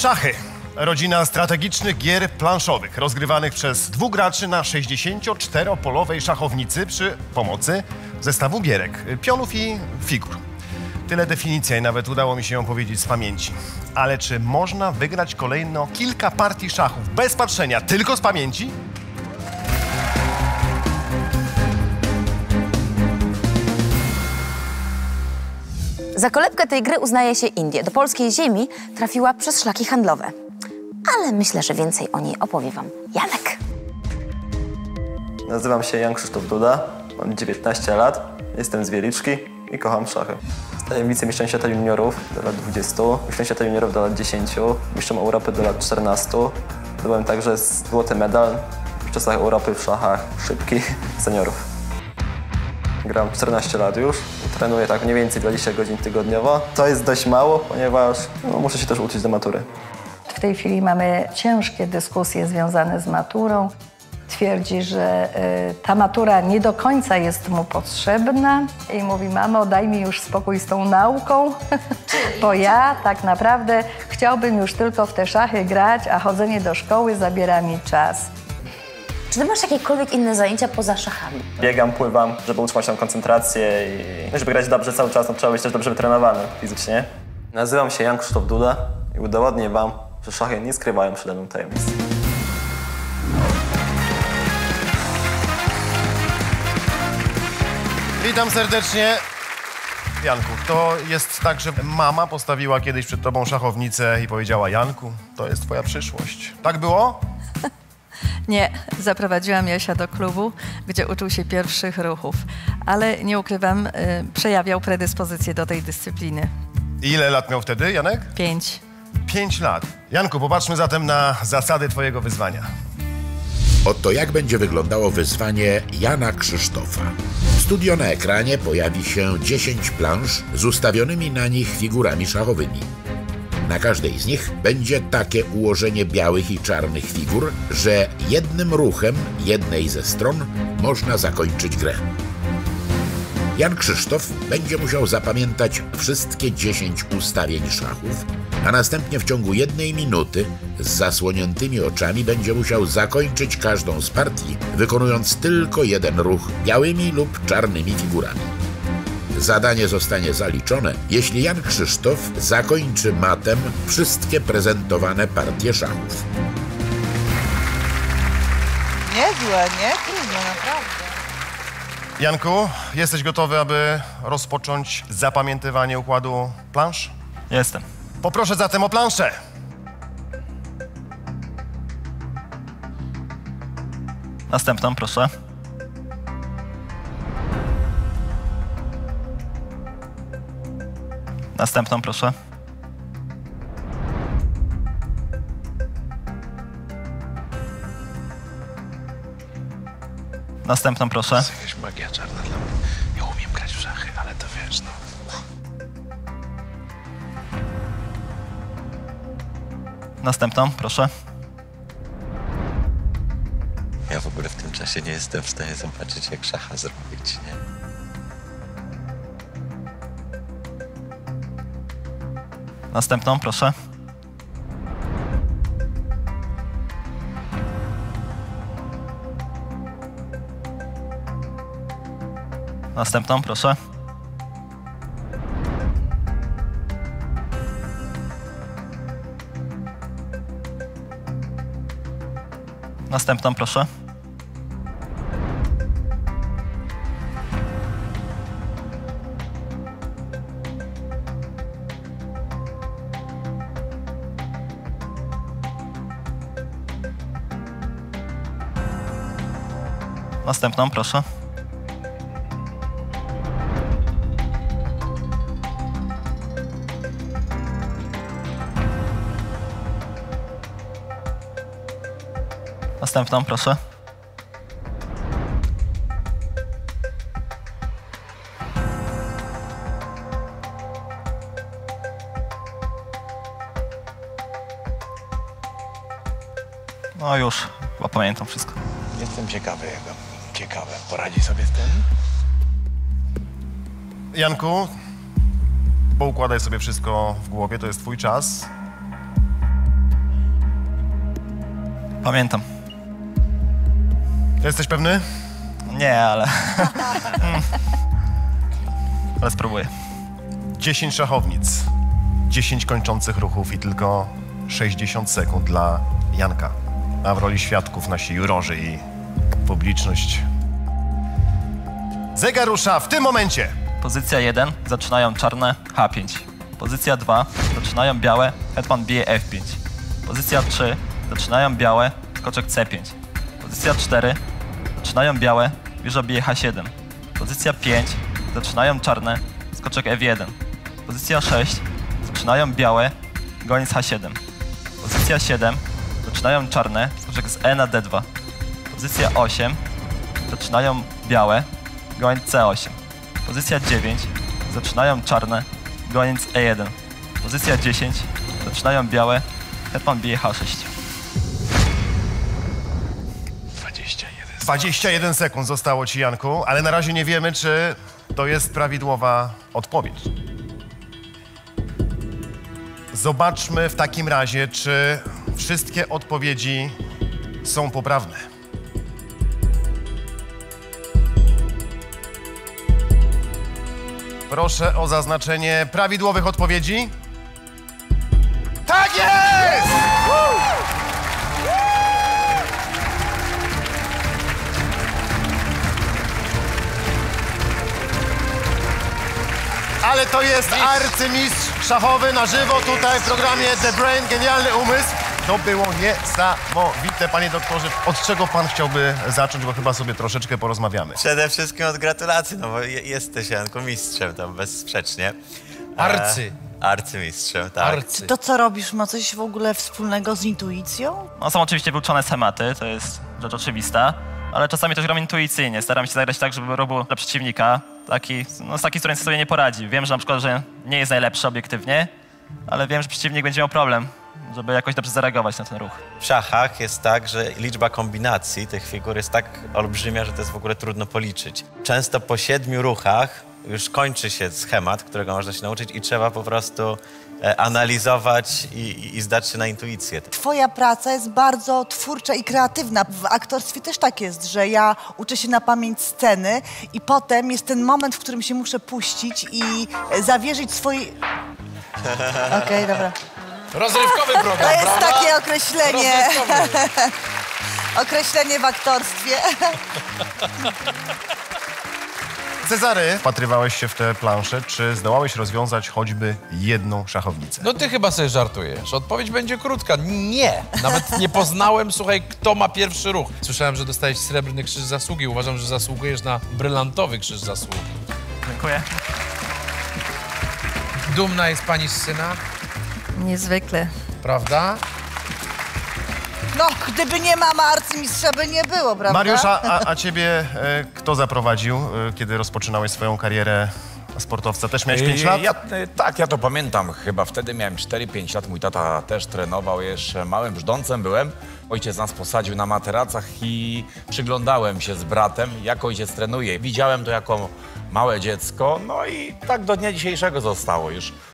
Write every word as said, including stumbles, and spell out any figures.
Szachy. Rodzina strategicznych gier planszowych, rozgrywanych przez dwóch graczy na sześćdziesięcioczteropolowej szachownicy przy pomocy zestawu gierek, pionów i figur. Tyle definicja i nawet udało mi się ją powiedzieć z pamięci. Ale czy można wygrać kolejno kilka partii szachów bez patrzenia, tylko z pamięci? Za kolebkę tej gry uznaje się Indię. Do polskiej ziemi trafiła przez szlaki handlowe. Ale myślę, że więcej o niej opowie wam Janek. Nazywam się Jan Krzysztof Duda, mam dziewiętnaście lat, jestem z Wieliczki i kocham szachy. Zostałem wicemistrzem świata juniorów do lat dwudziestu, mistrzem świata juniorów do lat dziesięciu, mistrzem Europy do lat czternastu. Zdobyłem także złoty medal w czasach Europy w szachach szybkich seniorów. Gram czternaście lat już i trenuję tak mniej więcej dwadzieścia godzin tygodniowo. To jest dość mało, ponieważ no, muszę się też uczyć do matury. W tej chwili mamy ciężkie dyskusje związane z maturą. Twierdzi, że y, ta matura nie do końca jest mu potrzebna i mówi: mamo, daj mi już spokój z tą nauką, bo ja tak naprawdę chciałbym już tylko w te szachy grać, a chodzenie do szkoły zabiera mi czas. Czy ty masz jakiekolwiek inne zajęcia poza szachami? Biegam, pływam, żeby utrzymać tą koncentrację i no, żeby grać dobrze cały czas, no, trzeba być też dobrze wytrenowany fizycznie. Nazywam się Jan Krzysztof Duda i udowodnię wam, że szachy nie skrywają przede mną tajemnic. Witam serdecznie. Janku, to jest tak, że mama postawiła kiedyś przed tobą szachownicę i powiedziała: Janku, to jest twoja przyszłość. Tak było? Nie, zaprowadziłam Jasia do klubu, gdzie uczył się pierwszych ruchów, ale nie ukrywam, y, przejawiał predyspozycję do tej dyscypliny. Ile lat miał wtedy, Janek? Pięć. Pięć lat. Janku, popatrzmy zatem na zasady twojego wyzwania. Oto jak będzie wyglądało wyzwanie Jana Krzysztofa. W studio na ekranie pojawi się dziesięć plansz z ustawionymi na nich figurami szachowymi. Na każdej z nich będzie takie ułożenie białych i czarnych figur, że jednym ruchem jednej ze stron można zakończyć grę. Jan Krzysztof będzie musiał zapamiętać wszystkie dziesięć ustawień szachów, a następnie w ciągu jednej minuty z zasłoniętymi oczami będzie musiał zakończyć każdą z partii, wykonując tylko jeden ruch białymi lub czarnymi figurami. Zadanie zostanie zaliczone, jeśli Jan Krzysztof zakończy matem wszystkie prezentowane partie szachów. Niezłe, nie? Trudno, naprawdę. Janku, jesteś gotowy, aby rozpocząć zapamiętywanie układu plansz? Jestem. Poproszę zatem o planszę. Następną, proszę. Następną, proszę. Następną, proszę. To jest jakaś magia czarna dla mnie. Ja umiem grać w szachy, ale to wiesz, no. Następną, proszę. Ja w ogóle w tym czasie nie jestem w stanie zobaczyć, jak szacha zrobić, nie? Następną, proszę. Następną, proszę. Następną, proszę. Następną, proszę. Następną, proszę. No już, chyba pamiętam wszystko. Jestem ciekawy, jak on ciekawe poradzi sobie z tym. Janku, poukładaj sobie wszystko w głowie, to jest twój czas. Pamiętam. Jesteś pewny? Nie, ale... ale spróbuję. dziesięć szachownic, dziesięć kończących ruchów i tylko sześćdziesiąt sekund dla Janka. A w roli świadków nasi jurorzy i publiczność. Zegar rusza w tym momencie. Pozycja jeden, zaczynają czarne, H pięć. Pozycja dwa, zaczynają białe, hetman bije F pięć. Pozycja trzy, zaczynają białe, skoczek C pięć. Pozycja cztery, zaczynają białe, wieża bije H siedem. Pozycja pięć, zaczynają czarne, skoczek F jeden. Pozycja sześć, zaczynają białe, goniec H siedem. Pozycja siedem, zaczynają czarne, skoczek z E na D dwa. Pozycja osiem, zaczynają białe, goniec C osiem. Pozycja dziewięć, zaczynają czarne, goniec E jeden. Pozycja dziesięć, zaczynają białe, hetman bije H sześć. dwadzieścia jeden sekund zostało ci, Janku, ale na razie nie wiemy, czy to jest prawidłowa odpowiedź. Zobaczmy w takim razie, czy wszystkie odpowiedzi są poprawne. Proszę o zaznaczenie prawidłowych odpowiedzi. Tak jest! Ale to jest arcymistrz szachowy na żywo tutaj w programie The Brain, Genialny Umysł. To było niesamowite, panie doktorze. Od czego pan chciałby zacząć, bo chyba sobie troszeczkę porozmawiamy. Przede wszystkim od gratulacji, no bo je- jesteś, Janku, mistrzem tam bezsprzecznie. E, Arcy. Arcymistrzem, tak. Arcy. To, co robisz, ma coś w ogóle wspólnego z intuicją? No, są oczywiście wyuczone schematy, to jest rzecz oczywista, ale czasami też gram intuicyjnie. Staram się zagrać tak, żeby robił dla przeciwnika taki, no, z taki, z którym sobie nie poradzi. Wiem, że na przykład, że nie jest najlepszy obiektywnie, ale wiem, że przeciwnik będzie miał problem, żeby jakoś dobrze zareagować na ten ruch. W szachach jest tak, że liczba kombinacji tych figur jest tak olbrzymia, że to jest w ogóle trudno policzyć. Często po siedmiu ruchach już kończy się schemat, którego można się nauczyć i trzeba po prostu e, analizować i, i, i zdać się na intuicję. Twoja praca jest bardzo twórcza i kreatywna. W aktorstwie też tak jest, że ja uczę się na pamięć sceny i potem jest ten moment, w którym się muszę puścić i e, zawierzyć swojej... Okej, dobra. Rozrywkowy program, To jest prawda? takie określenie. Rozrywkowy. Określenie w aktorstwie. Cezary, wpatrywałeś się w te plansze. Czy zdołałeś rozwiązać choćby jedną szachownicę? No ty chyba sobie żartujesz. Odpowiedź będzie krótka. Nie. Nawet nie poznałem, słuchaj, kto ma pierwszy ruch. Słyszałem, że dostałeś srebrny krzyż zasługi. Uważam, że zasługujesz na brylantowy krzyż zasługi. Dziękuję. Dumna jest pani z syna, Niezwykle. prawda? No, gdyby nie mama arcymistrza, by nie było, prawda? Mariusz, a, a, a ciebie e, kto zaprowadził, e, kiedy rozpoczynałeś swoją karierę sportowca? Też miałeś pięć lat? Ja, e, tak, ja to pamiętam. Chyba wtedy miałem cztery pięć lat. Mój tata też trenował, jeszcze małym brzdącem byłem. Ojciec nas posadził na materacach i przyglądałem się z bratem, jak ojciec trenuje. Widziałem to jako małe dziecko, no i tak do dnia dzisiejszego zostało już.